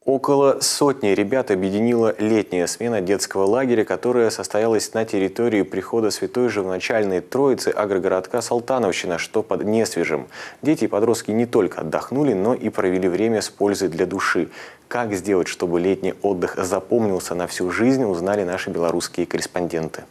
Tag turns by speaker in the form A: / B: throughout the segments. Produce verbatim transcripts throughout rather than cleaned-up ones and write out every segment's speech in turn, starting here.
A: Около сотни ребят объединила летняя смена детского лагеря, которая состоялась на территории прихода Святой Живоначальной Троицы агрогородка Салтановщина, что под Несвежем. Дети и подростки не только отдохнули, но и провели время с пользой для души. Как сделать, чтобы летний отдых запомнился на всю жизнь, узнали наши белорусские корреспонденты.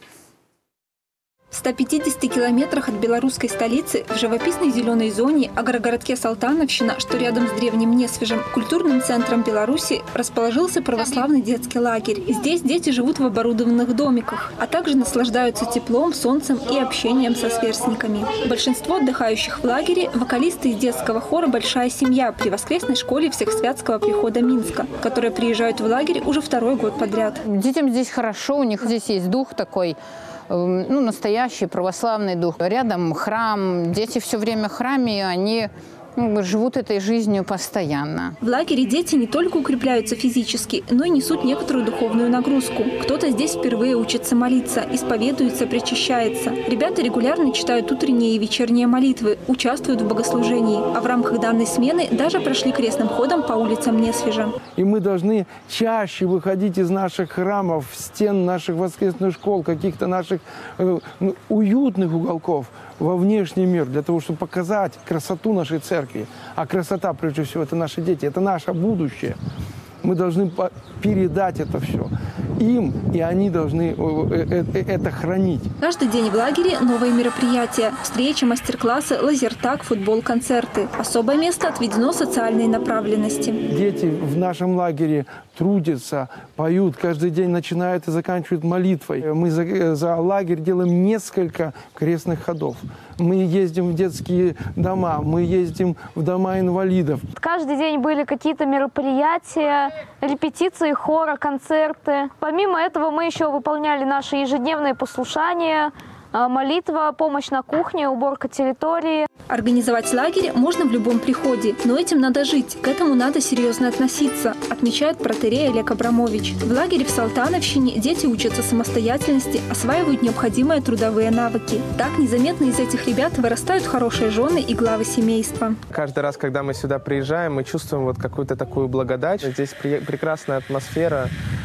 B: В ста пятидесяти километрах от белорусской столицы, в живописной зеленой зоне, агрогородке Салтановщина, что рядом с древним Несвежем, культурным центром Беларуси, расположился православный детский лагерь. Здесь дети живут в оборудованных домиках, а также наслаждаются теплом, солнцем и общением со сверстниками. Большинство отдыхающих в лагере – вокалисты из детского хора «Большая семья» при воскресной школе Всехсвятского прихода Минска, которые приезжают в лагерь уже второй год подряд.
C: Детям здесь хорошо, у них здесь есть дух такой, ну, настоящий православный дух. Рядом храм, дети все время в храме, и они ну, живут этой жизнью постоянно.
B: В лагере дети не только укрепляются физически, но и несут некоторую духовную нагрузку. Кто-то здесь впервые учится молиться, исповедуется, причащается. Ребята регулярно читают утренние и вечерние молитвы, участвуют в богослужении. А в рамках данной смены даже прошли крестным ходом по улицам Несвежа.
D: И мы должны чаще выходить из наших храмов, стен наших воскресных школ, каких-то наших э, уютных уголков во внешний мир, для того, чтобы показать красоту нашей церкви. А красота, прежде всего, это наши дети, это наше будущее. Мы должны передать это все им, и они должны это хранить.
B: Каждый день в лагере новые мероприятия. Встречи, мастер-классы, лазертаг, футбол, концерты. Особое место отведено социальной направленности.
D: Дети в нашем лагере трудятся, поют, каждый день начинают и заканчивают молитвой. Мы за, за лагерь делаем несколько крестных ходов. Мы ездим в детские дома, мы ездим в дома инвалидов.
E: Каждый день были какие-то мероприятия, репетиции хора, концерты. Помимо этого мы еще выполняли наши ежедневные послушания, молитва, помощь на кухне, уборка территории.
B: Организовать лагерь можно в любом приходе, но этим надо жить, к этому надо серьезно относиться, отмечает протоиерей Олег Абрамович. В лагере в Салтановщине дети учатся самостоятельности, осваивают необходимые трудовые навыки. Так незаметно из этих ребят вырастают хорошие жены и главы семейства.
F: Каждый раз, когда мы сюда приезжаем, мы чувствуем вот какую-то такую благодать. Здесь прекрасная атмосфера.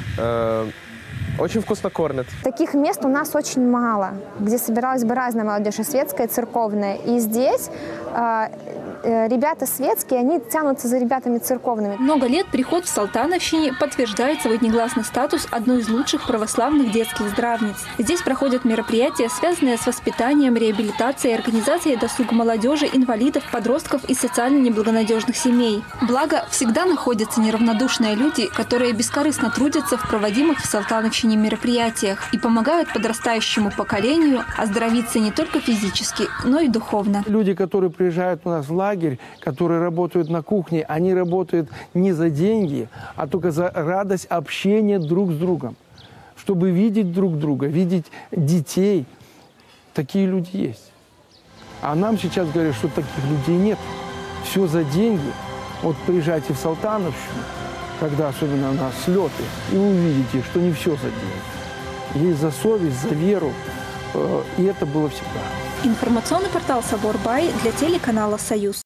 F: Очень вкусно кормят.
G: Таких мест у нас очень мало, где собиралась бы разная молодежь, и светская, и церковная. И здесь э, э, ребята светские, они тянутся за ребятами церковными.
B: Много лет приход в Салтановщине подтверждает свой негласный статус одной из лучших православных детских здравниц. Здесь проходят мероприятия, связанные с воспитанием, реабилитацией, организацией досуга молодежи, инвалидов, подростков и социально неблагонадежных семей. Благо, всегда находятся неравнодушные люди, которые бескорыстно трудятся в проводимых в Салтановщине мероприятиях и помогают подрастающему поколению оздоровиться не только физически, но и духовно.
D: Люди, которые приезжают у нас в лагерь, которые работают на кухне, они работают не за деньги, а только за радость общения друг с другом. Чтобы видеть друг друга, видеть детей. Такие люди есть. А нам сейчас говорят, что таких людей нет. Все за деньги. Вот приезжайте в Салтановщину, когда особенно у нас слеты, и вы увидите, что не все за деньги. Есть за совесть, за веру, и это было всегда.
B: Информационный портал «Собор Бай» для телеканала «Союз».